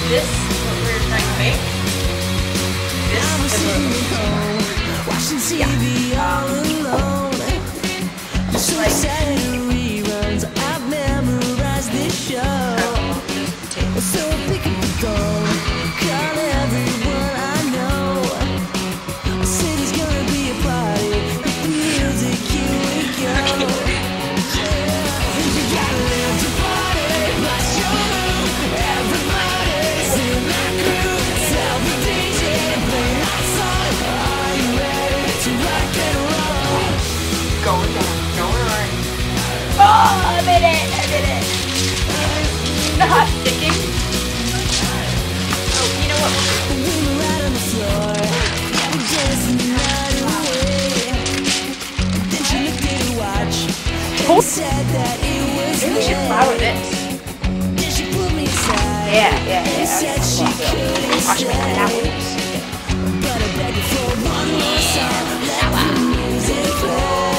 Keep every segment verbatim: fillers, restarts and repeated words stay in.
this what we were trying to make? This is Watching T V all alone. just like reruns. I've memorized this show. So pick up the phone, call everyone I know. The city's gonna be a party. With the music, here we go. You gotta live to party. Blast your room. Everybody's in that groove. Tell the D J to play that song. Are you ready to rock and roll? going down, going right. Oh, I made it! I did it! Not sticking. Oh, you know what? We were right on the floor. Yeah, we danced the night away. Then she looked at her watch and said that it was Maybe we should late. flower this. Then she pulled me aside. Yeah, yeah, And yeah. said she couldn't Watch me cut it out. stay. But I begged her for one more song. Let the music play.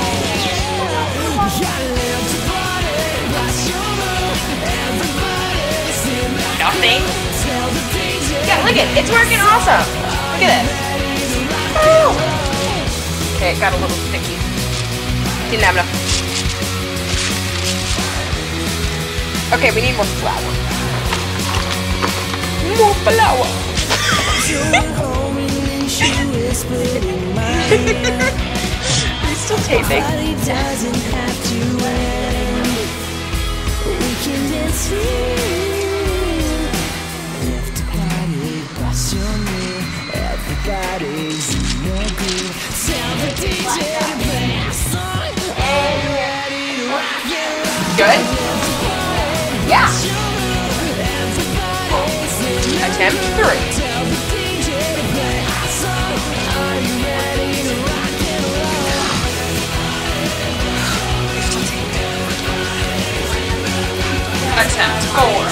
Gotta live to party. Blast your room. Everybody's in that Nothing. Tell the D J. Yeah, look at it. It's working awesome. Look at this. Woo! Okay, it got a little sticky. Didn't have enough. Okay, we need more flour. More flour. Are you still taping? Doesn't have to end. We can dance here. Left to party, blast your knee. Everybody's in your groove. Tell the D J to play a song. Are you ready to rock and roll? Good? Yeah. Everybody's in your Attempt three. Tell the D J to play a song. Are you ready to rock and roll? Attempt four.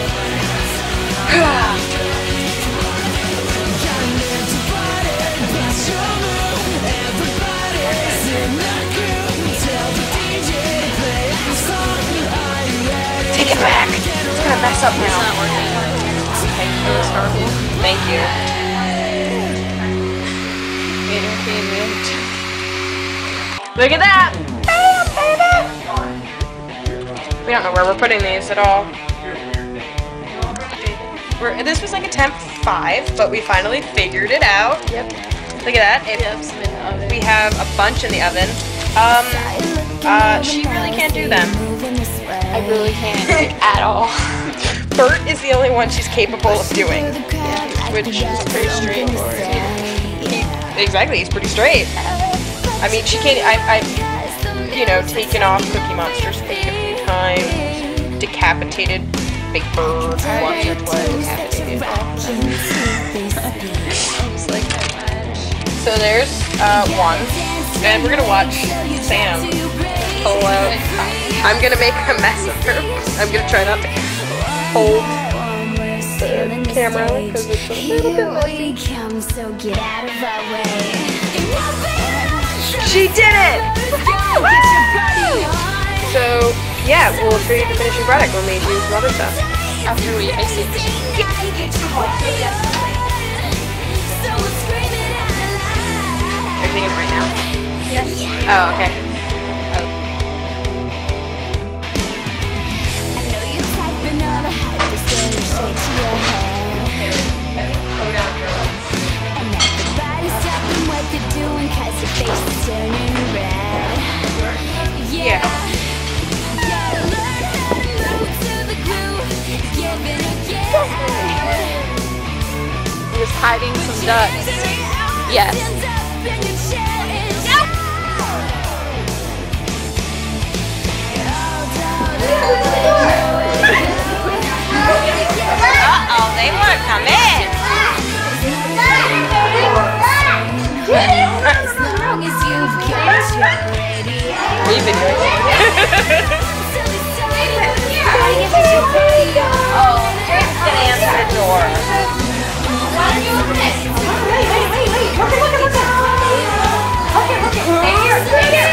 Take it back. It's gonna mess up now. Thank you, Starful. Thank you. Entertainment. Look at that! Bam, baby! We don't know where we're putting these at all. We're, this was like attempt five, but we finally figured it out. Yep. Look at that. It, We have some in the oven. we have a bunch in the oven. Um, uh, she really can't do them. I really can't at all. Bert is the only one she's capable of doing. Yeah. Which is pretty straightforward. He, exactly, he's pretty straight. I mean, she can't. I, I've, you know, taken off Cookie Monster's face a few times, decapitated Big Bird once or twice. Decapitated. So there's uh, one, and we're gonna watch Sam pull out. I'm gonna make a mess of her. I'm gonna try not to hold the camera because it's a little bit messy. She did it! So, yeah, we'll show you the finishing product when we do some other stuff. After we ice it. Everything is right now? Yes. Oh, okay. Yeah. He was hiding some ducks. Yes. Uh-oh, they want to come in. We've been doing it. Oh, James can answer the door. Why don't you open it? Wait, wait, wait, wait. Look at, look at, look at. Okay, look at. Stay here, stay here.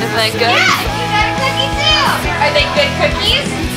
Isn't that good? Yes, you got a cookie too. Are they good cookies?